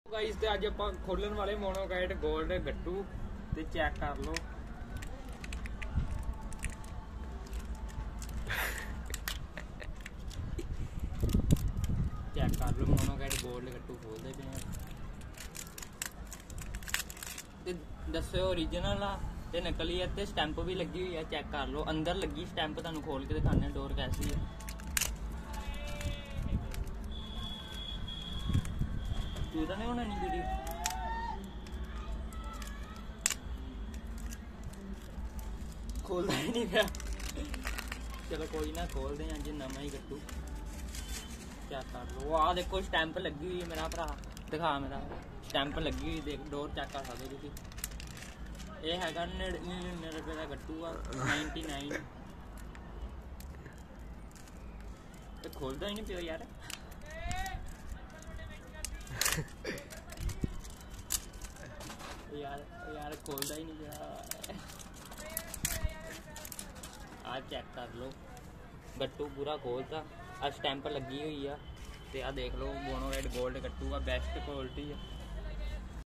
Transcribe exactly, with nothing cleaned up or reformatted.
Guys ते अज आपां खोलन वाले मोनोकाइट गोल्ड गट्टू ते चेक कर लो। चेक कर लो मोनोकाइट गोल्ड गट्टू खोलते पे ते दस्सो ओरिजिनल आ ते नकली है ते स्टैंप भी लगी हुई है। चेक कर लो अंदर लगी स्टैंप, तुहानू खोल के दिखाने डोर कैसी है। चूता नहीं होना नहीं वीडियो खोलता ही नहीं गया। चलो कोई ना खोलते हैं अज नवा ही गट्टू। चेक कर लो आ देखो स्टैंप लगी हुई है मेरा भरा दिखा मेरा स्टैंप लगी हुई देख डोर चेक कर सकते तुम। ये है नड़िन्नवे रुपए का गट्टू आ नाइनटी नाइन तो खोलता ही नहीं पियो यार। यार यार खोलता ही नहीं पिया। आज चेक कर लो गट्टू पूरा खोलता आ स्टैंप लगी हुई है। आ देख लो मोनोकाइट गोल्ड गट्टू का बेस्ट क्वालिटी है।